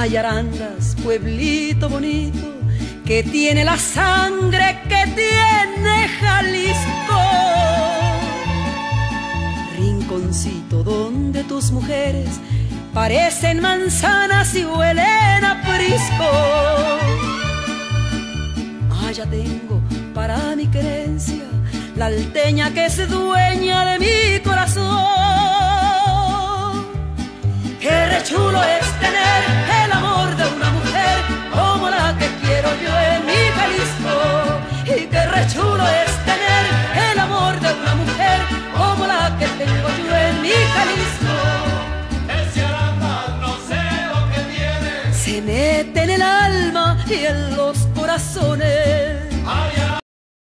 Ay, Arandas, pueblito bonito, que tiene la sangre que tiene Jalisco. Rinconcito donde tus mujeres parecen manzanas y huelen a prisco. Allá tengo para mi querencia la alteña que es dueña de mi corazón. Qué rechulo es tener el amor de una mujer como la que quiero yo en mi Jalisco. Y qué rechulo es tener el amor de una mujer como la que tengo yo en mi Jalisco. Ese Arandas no sé lo que tiene, Se mete en el alma y en los corazones.